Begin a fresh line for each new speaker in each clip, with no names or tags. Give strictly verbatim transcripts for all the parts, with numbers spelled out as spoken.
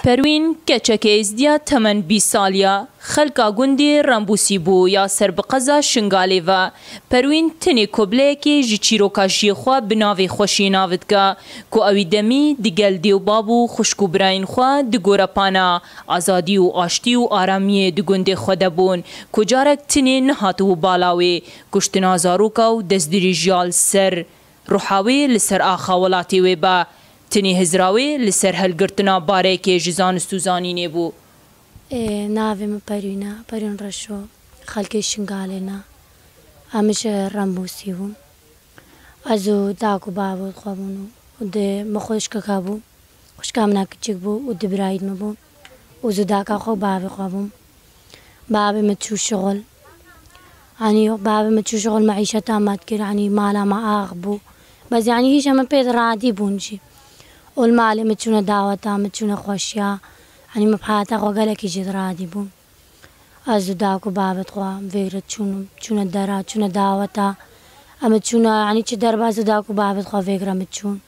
پروین کچک ازدیا تمن بیست سالیا خلقا گوندی رمبوسی بو یا سر بقزا شنگالی و پروین تنی کبله که جی چیروکا جیخوا بناوی خوشی ناودگا کو اوی دمی دیگل دیو بابو خوشکو براین خوا دگورا پانا آزادی و آشتی و آرامی دگوندی خود بون کو جارک تنی نهاتو بالاوی کشت نازاروکا و دزدری جال سر روحاوی لسر آخا ولاتی وی با تنی هزراوی لسر هلگرتنا باره که جزان استوزانی نبو.
ناوی من پروینا پروین رشو خلقی شنگالینا همش رمبوسی بوم ازو داکو بابو خوابونو و ده مخوش ککابو خوش کامنا کچک بو و ده براید مبو و زو داکا خو بابی خوابوم بابي متشو شغل يعني بابي متشو شغل معيشتها ما تكر يعني مالا ما أغبو بس يعني هيش هم بيد رادي بونجي والمال متشونا دعوتها متشونا خوشيا يعني مبحاتا وقالك يجي رادي بون أزو داكو بابي تخوا فيرت شونو شونا درا شونا دعوتها متشونا يعني چه دربا أزو داكو بابي تخوا فيكرا متشون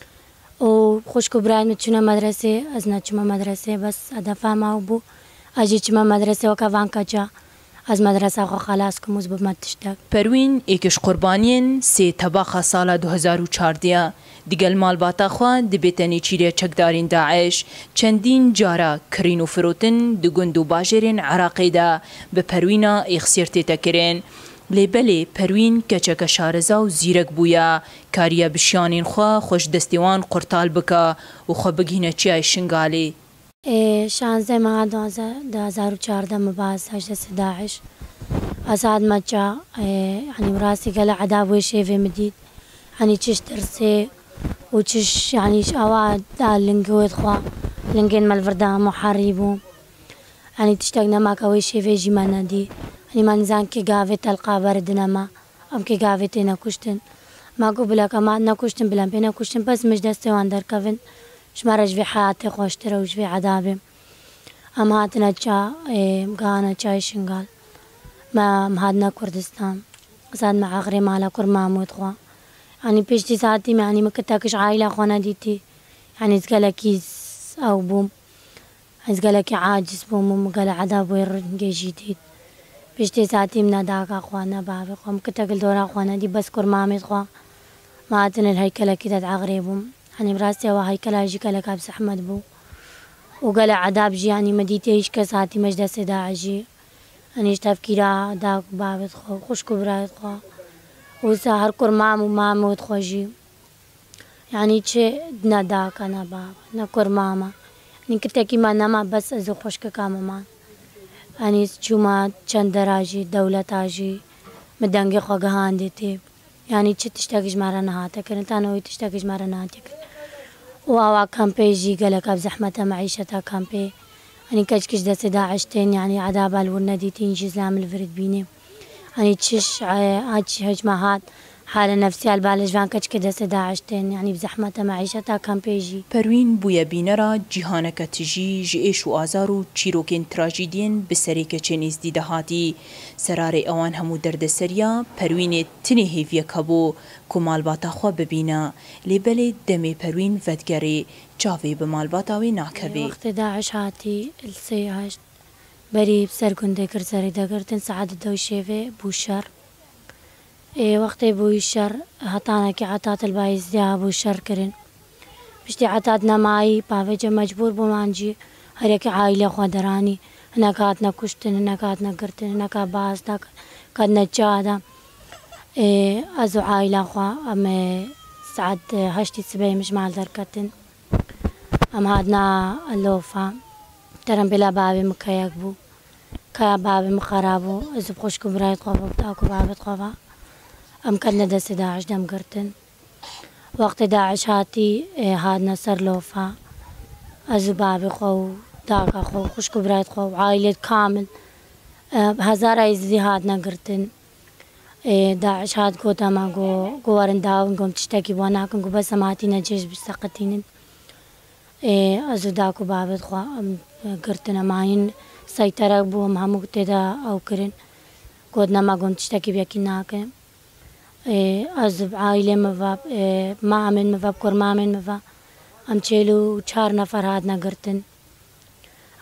وخوشكو برايد متشونا مدرسة أزنا چما مدرسة بس أدفع ما بو أجي چما مدرسة وكافان كجا از مدرسه خو خلاص کموز به متشتک.
پروین ایکش قربانین سی تباخ سال دو هزار و چهارده دیگل مال باتا خو دبیتنی چیره چکدارین داعش چندین جارا کرین و فروتن دگند و باجرین عراقی دا به پروینا اخسیرتی تکرین لیبلی پروین کچک شارزا و زیرک بویا کاریا بشیانین خو خوش دستیوان قرطال بکا و خو بگینه چیای شنگالی.
شانزده ماه دو هزار و چهارده مباز هجده داعش أسعد متجا يعني راسي قال عذاب وشيفي مديد يعني تش ترسي وتش يعني شواد دال لنجود خوا لنجين مالفردا محاربو يعني تشتاقنا ما كوي شيفي جمانا دي يعني منزان كي قافت تلقى بردنا ما أم كي قافت هنا كشتن ما قبلا كما نكشتن بلا بينا كشتن بس مش دستي واندر كفن شمارج في حياتي خوشترا وش في عذابي أم هاتنا جا مقانا جاي شنقال ما مهادنا كردستان زاد مع غري مالا كرمامود خوا يعني بيشتي ساعتي يعني ما كتاكش عائلة خوانا ديتي يعني تقالكي أو بوم تقالكي عاجز بوم ومقال عذاب ويرنجي جديد بيشتي ساعتي من داكا خوانا بابي خوا مكتاكل دورا خوانا دي بس كرمامد خوا ما هاتنا الهيكلة كده دعغري بوم يعني براسي وهيكلة يجي كلك عبس أحمد بو وقال عذاب جي يعني مديتي إيش كساتي مجد سدا جي يعني إيش تفكيرا داك بابت خو خوشكو برايت خو وسهر كرمام ومام وتخوجي يعني تشي دنا داك أنا بابا نكر ماما يعني كتاكي ما نما بس أزو خوشك كامامان يعني شوما چند دراجي دولة تاجي مدنگي خو جهان ديتي يعني تشي تشتاقش مرة نهاتا كنت أنا وي تشتاقش مرة نهاتا ووا كامبي جي قالك بزحمتها معيشتها كامبي يعني كشكش دا سداعشتين يعني عذاب الورديتين جزام الفرد بيني يعني تشش هاج هجمات حالة نفسية البالجوان كشك دا سداعشتين يعني بزحمتها معيشتها كامبي جي.
پروین بویا بینرا جهانک تجی جیش و آزارو چیروکین تراژیدین بسریک چنیز دیده هاتی سرار اوان همو درد سریا پروین تنی هیویا کبو کمال باتا خو ببینا لیبل دمی پروین ودگری جاوی بمال باتاوی ناکبی.
وقت داعش هاتي السي هاشت بريب سركن دكر سري دكرتن سعادة دوشيفي بوشر إيه وقت بوشر هتانا كي عطات البايز ديها بوشر كرن بشتي عطاتنا معي بافجة مجبور بمانجي هريك عائلة خودراني هناك هاتنا كشتن هناك هاتنا قرتن هناك باز داك كدنا جادا إيه أزو عائلة خوا أم سعد هشتي سبعي مش مال دركتن أم هادنا اللوفا ترم بلا بابي مكياك بو كيا بابي مخرابو إذا بخشكو برايت خوفا بتاكو بابي خوفا أم كدنا دس داعش دم قرتن وقت داعش هاتي هادنا سر لوفا أزو بابي خو داكا خو خشكو برايت خو عائلة كامل هزار عيزي هادنا قرتن داعش هاد قوتا ما قو قوارن داون قوم تشتكي بوناكن قو بس ماتي نجيش بساقتين أزو داكو بابد خوا قرتنا معين سيطرة بوهم همو تدا أو كرن قودنا ما قوم تشتكي بيكي ناكن أزو عائلة مفاب ما عمل مفاب كور ما عمل مفاب أم چيلو چار نفر هادنا قرتن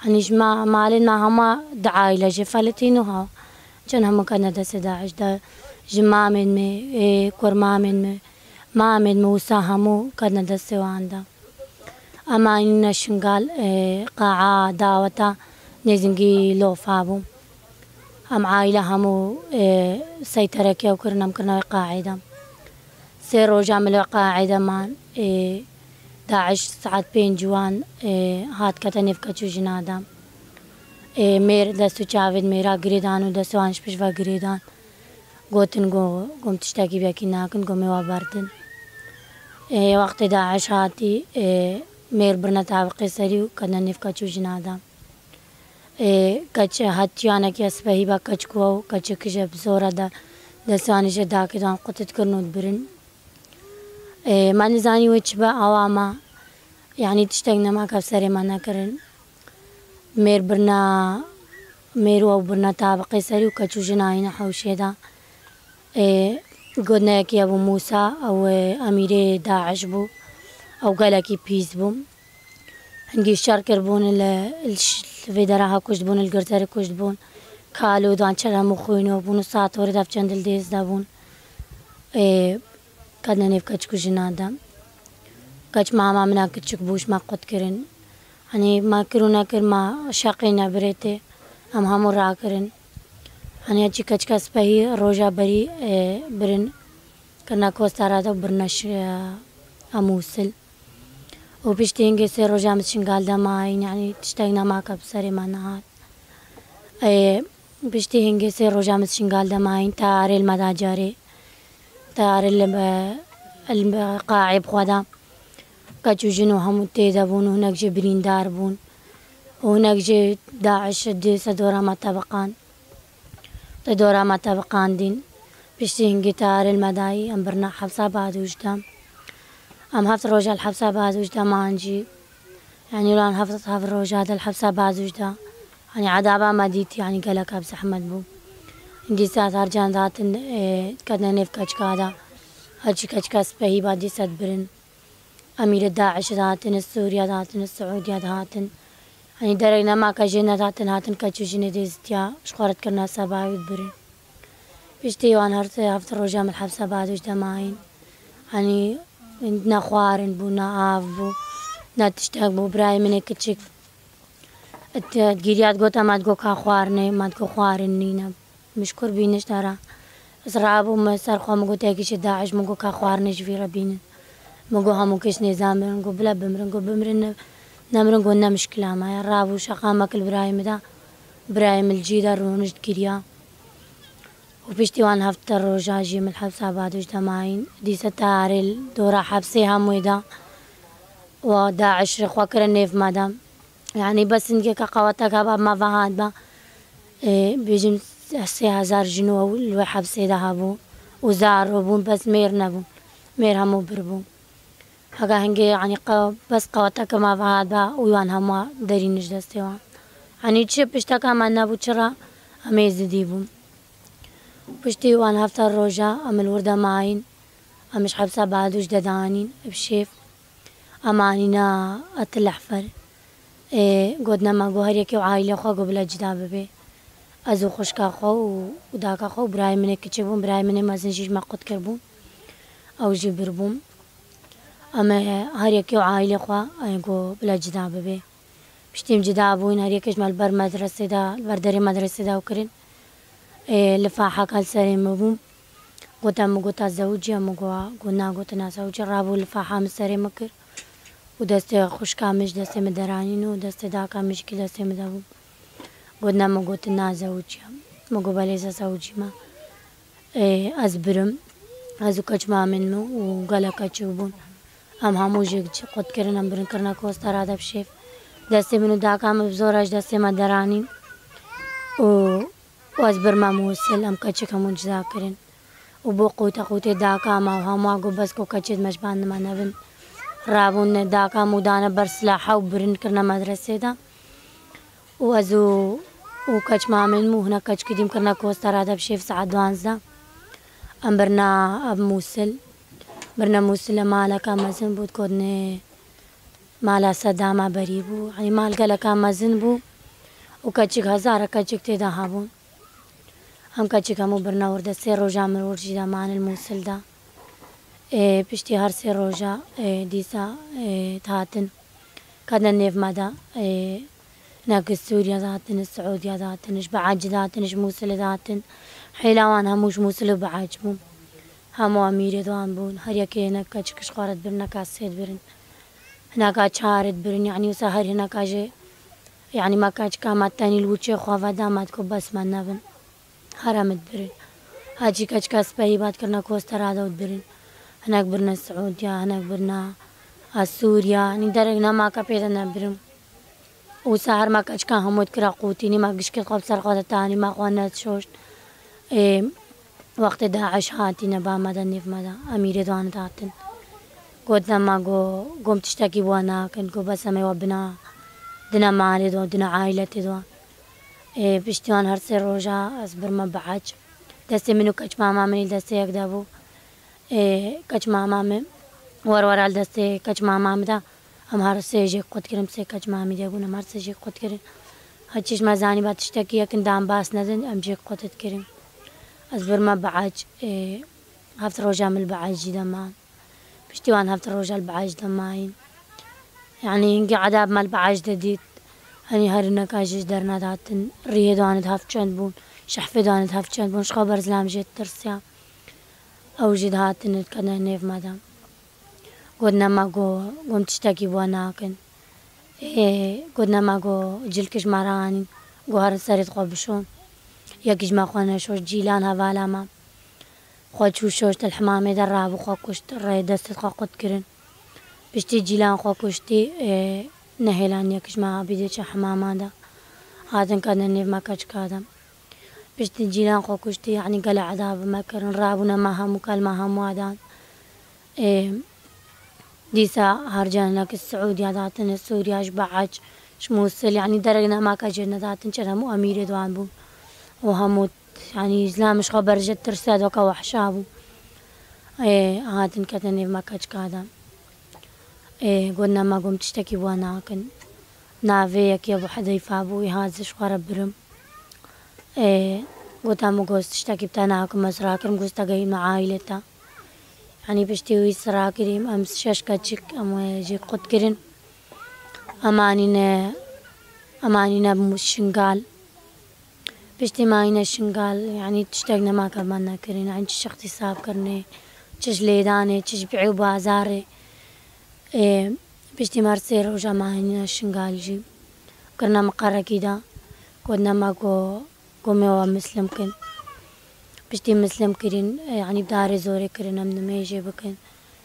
يعني جماعة مالين ما هما دعايلة جفلتين وها كان هم كنا دس داعش دا جماعة من مي إيه كورما من مي ما من موسى همو كنا دس واندا أما إن شنقال إيه قاعة دعوة نزنجي لو فابو هم عائلة همو إيه سيطرة كيو كرنا مكرنا قاعدة سيرو جامل قاعدة مان إيه داعش ساعات بين جوان إيه هات كتنف كتشو جنادا إيه مير دستو چاود ميرا گريدان و دستو آنش پشوا گريدان گوتن گو گم تشتاكي بيكي ناكن گو ميوا باردن إيه وقت داعش هاتي إيه مير برنا تابقي سريو كدنا نف كتشو جنادا إيه كتش هاتيانا كي اسبهي با كتش كوو كتش كجب زورا دا دستو آنش داكي دان قطت كرنود برن إيه ما نزاني وچ با عواما يعني تشتاقنا ما كفسري ما نكرن مير برنا ميرو أو برنا تابقي سري وكتشو جناينا حوشيدا إيه قلنا يكي أبو موسى أو أميري داعش بو أو قالكي بيس بو هنجي شاركر بون الفيدراها كشت بون القرتر كشت بون كالو دان شرها مخوينو بون ساعت ورد أف چندل ديز دا بون إيه كدنا نيف كتشكو جنادا كتش ماما منا كتشك بوش ما قد كرن يعني ما كرونا كر ما شاقينا بريتي هم همو را كرن يعني أجي كتش كاس بهي روجا بري برن كنا كوستارا دا برنش أموسل وبيشتينجي سي روجا متشنقال دا ماين يعني تشتاقنا ما كبسري ما نهار بيشتينجي سي روجا متشنقال دا ماين تاري المداجاري تاري القاعي بخودا كاتشو جنو همو تيدا بون وهناك جي بريندار بون وهناك جي داعش ديسا دورا ما طبقان دورا ما طبقان دين بيشتي هنجي تار المداي ام برنا حبسة بعد وجدام ام هفت روجا الحبسة بعد وجدا ما نجي يعني لان هفت هفت روجا هذا الحبسة بعد وجدا يعني عذابا ما ديت يعني قالك ابس احمد بو عندي ساعات هرجان ذاتن اه كدنا نيف كاچكادا هرجي كاچكا سبهي بعد سات برن أمير داعش ذاتن السوريا ذاتن السعودية ذاتن يعني درينا ما كجينا ذاتن هاتن كاتشو جيني ديزتيا شخورت كرنا سباوي بري بيشتي وان هرت هفت روجا من الحبسة بعد وجدا ماين يعني عندنا خوارن بو ناف بو نا تشتاق بو براي مني كتشك تجيريات قوتا ما تقو كا خوارني ما تقو خوارن نينا مشكور بينش دارا اسرابو ما سرخوا مقو تاكيش داعش مقو كا خوارني جفيرا بينن مقو همو كيش نظام برنقو بلا بمرنقو بمرن نمرنقو نا مشكلة ما يرابو شقامك البرايم دا برايم الجيدة رونجد كريا وبيشتي وان هفتر روجا جي من الحبسة بعد وجدا ماين دي ستاري دورا حبسي همو دا وداعش رخوا كرنيف مادام يعني بس انك كقواتك هبا ما فهاد با إيه بيجم سي هزار جنو الوي حبسي دا هبو وزار وبون بس مير نبو مير همو بربو هكا هنجي يعني قو بس قواتك ما فهاد با ويوان هما دارين نجدستيوان يعني تشي بشتاكا ما نبو تشرا همي زديبو بشتي وان هفتر روجا ام الوردة ماين امش حبسة بعد وجدا دانين بشيف امانينا اتلحفر إيه قدنا ما جوهر يكي وعائلة خو قبل جداب بي أزو خشكا خو وداكا خو براي مني كتشبون براي مني ما زنجيش ما قد كربون أو جبربون أما هر يكي وعائلة خو أيقو بلا جداب بي بشتيم جدابون هر يكيش مال بر مدرسة دا البردري مدرسة دا وكرين إيه لفاحة كال سري مبوم قوتا مقوتا زوجي مقوا قلنا قوتنا زوجي رابو لفاحة مسري مكر ودسته خشكا مش دسته مدرانين ودسته داكا مش كي دسته مدابو قلنا ما قلت لنا زوجي ما قبليزا زوجي ما إيه أزبرم أزو كج ما منو وقالا كجوبون أم همو جيك قد كرنا برن كرنا كوستار هذا بشيف دسته منو داكا مبزوراج دسته مدرانين و وأزبر ما موصل أم كجك همون جزا كرن وبو قوتا قوتا داكا ما وهمو أقو بس كو كجد مجبان ما نبن رابون داكا مودانا برسلاحة وبرن كرنا مدرسة دا وازو وكاش مامن مو هنا كاش كديم كرنا كوستار هذا بشيف ساعة دوانزا ام برنا اب موصل برنا موصل مالا كامزن بود كودني مالا صدامة بريبو يعني مال قالا كامزن بو و کەچێک هەزارە کەچێک تێدا هەبوون ئەم کەچێک هەموو برنەوەردە سێ ڕۆژە مرۆژی دەمانن مووسلدا پشتی هەر سێ ڕۆژە دیسا هاتن کەدە نێڤمەدا نەکە سووریا داتن سعودیا داتنش بەعاج داتنش مووسل داتن حیلاوان هەمووش مووسل و بەعاج بوون هەموو ئەمیرێ دوان بوون هەر یەکێنە کەچکش خوارت برن نەکا سێت برن هەناکا چارت برن یعنی وسا هەر هێنەکاژێ یعنی مەکاچکا ماتانی الوچێ خواڤە دامات کۆ بەسمان نەبن هەرەمت برن هاچی کەچکا سپەی باتکردنە کۆستەرادەوت برن هەناک برنە سعودیا هەناک برنە سووریا نی دەرێک نەماکە پێدە نەبرم وسا هەر مەکەچکا هەمووت کرا قوتینی ما گشتکرد خۆ سەرخۆدەتانی ماخوا نەتشۆشت وەختێ داعش هاتینە بامەدە نێڤمەدا ئەمیرێ دوانت هاتن گۆت نەما گۆ گۆم تشتێکی بووە ناکەن گۆ بەسەمەوە بنا دنە مالێ دۆ دنە عایلەتی دووە پشتیوان هەر سێ ڕۆژە ئەس برمە بەعاج دەستێ من و کەچ مامامنی دەستەیەکدا بوو کەچ مامامێ وەروەرە دەستێ کەچ مامامدا ئەم هەر سێژێک قوتکردم سێ کەچ مامی دەبوون ئەم هەر سێژێک قوتکردن هەرچیش مەزانی با تشتێکی یەکن دام باس نەدن ئەم جێک قوتت کردن ئەس برمە بەعاج هەفت ڕۆژە من بەعاجی دەمان پشتیوان هەفت ڕۆژە بەعاج دەماین یعنی هینگی عەداب مەل بەعاج دەدیت هەنی هەر نەکاژیش دەرنەداتن ڕێ دوانت هەفت چەند بوون شەحفێ دوانت هەفت چەند بوون شخوا بەرزلام ژێت ترسیا ئەو ژید هاتنت کەنە نێڤمەدا گۆت نەما گۆ گۆم تشتێکی بووە ناکەن گۆت نەما گۆ جلکش مەڕانین گۆ هەر سەرت خۆ بشۆن یەکیش مەخوا نەشۆش جیلان هەڤالەما خۆ چوو شۆشتە الحمامێ دەڕابوو خۆ کوشت ڕێ دەستت خۆ قوتکردن پشتی جیلان خۆ کوشتی نەهێلان یەکیشمە بیدێچە حمامادا هاتن کەدە نێڤمە کەچکادە پشتی جیلان خۆ کوشتی یعنی گەلە عەدابمەکردن ڕابوونەما هەموو کەلمە هەمووادان دیسا هەرجانەکە سعودیا داتنە سووریاش بەعاج مووسل یعنی دەرێک نەماکە ژێر نەداتن چەند هەموو ئەمیرێ دوان بوون و هەموو ینی ئیسلامش خۆ بەرژە ترسا دۆکە وەحشا بوو هاتن کەتە نێڤمە کەچکادا گۆت نەما گۆم تشتێکی بووە ناکەن ناوێ یەکێ بوو حەدەیفا بووی هازش خوارە برم گۆت هەموو گۆست تشتێکی بتە ناکەم مەسراکردم گوستەگەیمە عایلێتە ینی پشتی وی سراکریم ئەم شەش کەچک ئەمێژی قوتکردن ئەمانینە ئەمانینە شنگال پشتی ماینە شنگال یعنی تشتێک نەماکەمان نەکردین یعنی چ احتیسابکردنێ چش لێدانێ چش بیعێ و بازارێ پشتی مەر سێ ڕۆژە ماینە شنگالژی کردنە مقەرەکیدا گۆت نەما گۆ گۆمێەوە مسلم کرد پشتی مسلم کردین یعنی دارێ زۆرێ کردن ئەم نمێژێ بکەن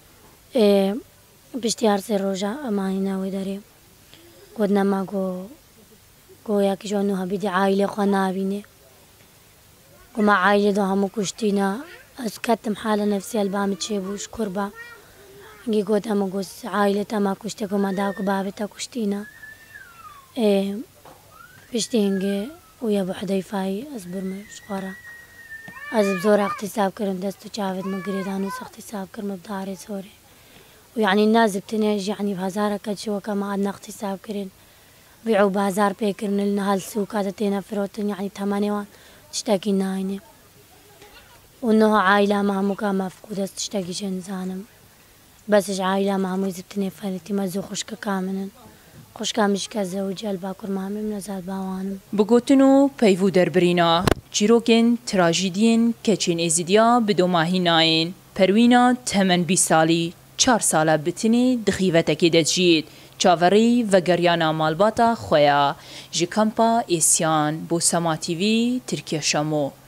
پشتی هەر سێ ڕۆژە ئەمانینەوەی دەرێ گۆت نەما گۆ گۆ یاکیژۆن و هەبیدی عایلێ خۆ نابینێ گۆمە عایلێ دۆ هەموو کوشتینە ئەس کەتم حالە نەفسیە ئەلبامت چێ بووش کوربە هەنگی گۆت ئەمە گۆست عایلێت ئەما کوشتێ گۆمە داوکە بابێتە کوشتینە پشتی هەنگێ ویە بۆ حەدەیفایی ئەس برمەش خوارە ئەس زۆر احتیسابکردم دەست و چاوێت مەگرێدان و احتیسابکردمە بدارێ زۆرێ و یعنی نازبتنێژ یعنی هەزارە کەچەوەکە مەعاد نەحتیسابکردن بیع و بازار پێکردن لە هەڵ سوو کاتە تێنە فرۆتن یعنی تەمەنێوان تشتێکی ناینێ و نۆها عایلامە هەمووکە مەفقود دەست تشتێکی شێ نزانم بەسش عایلامە هەمووی زبتنێ فەرەتیمە زوو خوشکەکە منن خوشکامیشکە زەوجەل باکوور مامێم نەزاد باوانم
بگوتن و پەیوو دەربرینە چیرۆکên تراژیدiyên keçên êzidiya bi domahî nayên Perwîna temen bîst salî çar sala bitinê di xîvetekê de dijît çaverî vegeriyana malbata xwe ya ji kampa Êsyan bo Sema T V Tirkiye Şamo.